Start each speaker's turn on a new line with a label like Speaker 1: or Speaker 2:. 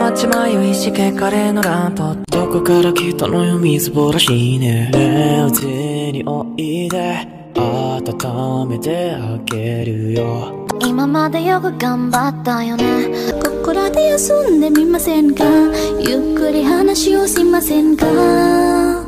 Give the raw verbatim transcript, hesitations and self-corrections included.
Speaker 1: ち迷いしけカレーのランプ
Speaker 2: どこから来たのよみずぼらしいね。ねえうちにおいで温めてあげるよ。
Speaker 3: 今までよく頑張ったよね。ここらで休んでみませんか。ゆっくり話をしませんか。